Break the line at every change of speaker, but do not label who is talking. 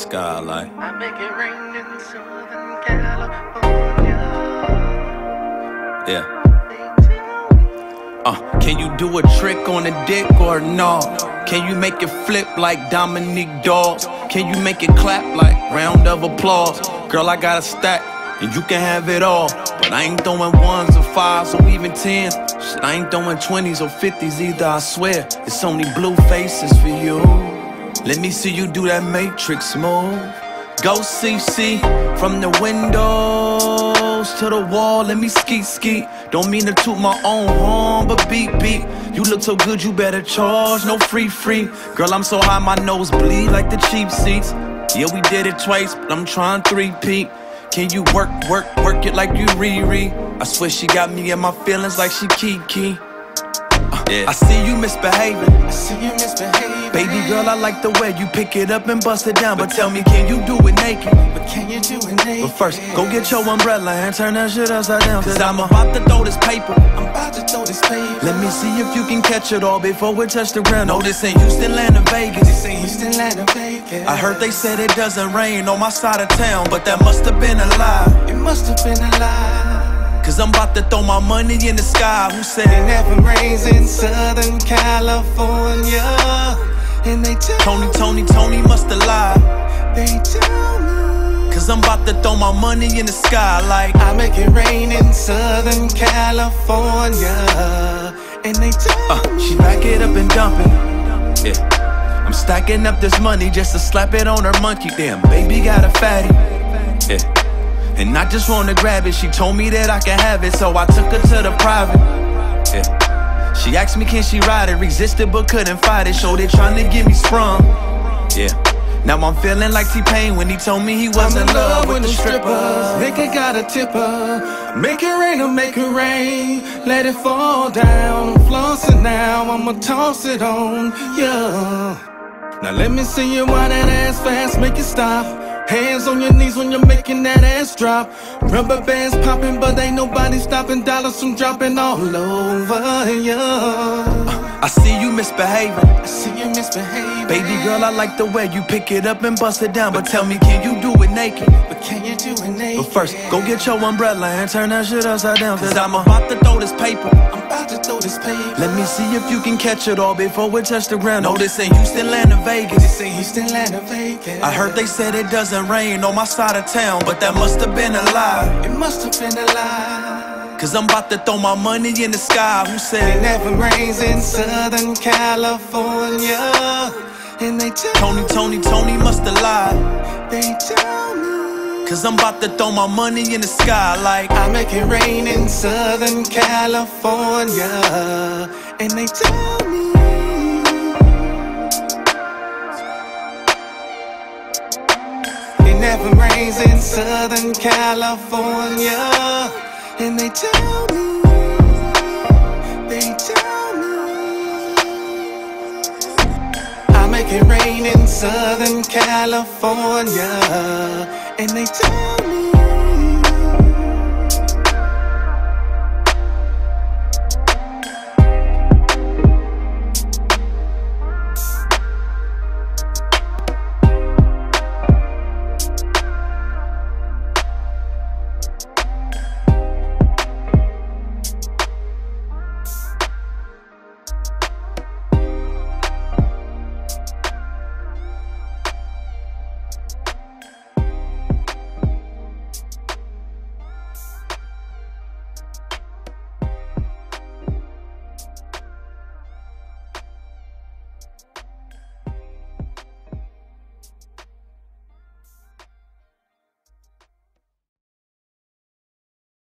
sky like.
I make it rain in Southern California.
Yeah. Can you do a trick on a dick or no? Can you make it flip like Dominique Dawes? Can you make it clap like round of applause? Girl, I got a stack and you can have it all, but I ain't throwing ones or fives or even tens. Shit, I ain't throwing 20s or 50s either, I swear. It's only blue faces for you. Let me see you do that Matrix move. Go CC from the windows to the wall. Let me ski. Don't mean to toot my own horn, but beep. You look so good, you better charge. No free. Girl, I'm so high, my nose bleed like the cheap seats. Yeah, we did it twice, but I'm trying 3-peat. Can you work it like you Riri? I swear she got me in my feelings like she Kiki. Yeah. I see you misbehaving. Baby girl, I like the way you pick it up and bust it down. But tell me, can you do it naked? But first, go get your umbrella and turn that shit upside down. Cause I'm about to throw this paper. Let me see if you can catch it all before we touch the ground. No, this ain't Houston, land, or Vegas. I heard they said it doesn't rain on my side of town, but that must have been a lie.
It must have been a lie.
Cause I'm about to throw my money in the sky. Who said
it never rains in Southern California? And they tell
Tony must have lied.
They tell me.
Cause I'm about to throw my money in the sky like
I make it rain in Southern California. And they tell me
she back it up and dump it. Yeah. I'm stacking up this money just to slap it on her monkey. Damn, baby got a fatty. Yeah. And I just wanna grab it. She told me that I can have it, so I took her to the private. Yeah. She asked me can she ride it, resisted but couldn't fight it. Showed it trying to get me sprung. Yeah. Now I'm feeling like T-Pain when he told me he was in love with the strippers.
Nigga got a tipper. Make it rain or make it rain. Let it fall down. I'm flossing now, I'ma toss it on, yeah. Now let me see you wind that ass fast, make it stop. Hands on your knees when you're making that ass drop. Rubber bands popping, but ain't nobody stopping. Dollars from dropping all over, yeah.
I see you misbehaving. Baby girl, I like the way you pick it up and bust it down. But tell me, can you do it naked? But first, go get your umbrella and turn that shit upside down. Cause I'm about to throw this paper. Let me see if you can catch it all before we touch the ground. No, this ain't Houston, land, or Vegas. I heard they said it doesn't rain on my side of town, but that must have been a lie.
It must have been a lie.
Cause I'm about to throw my money in the sky. Who said
it never rains in Southern California? And they tell
Tony must have lied.
They tell me.
Cause I'm about to throw my money in the sky like
I make it rain in Southern California. And they tell me it never rains in Southern California. And they tell me I make it rain in Southern California. And they tell me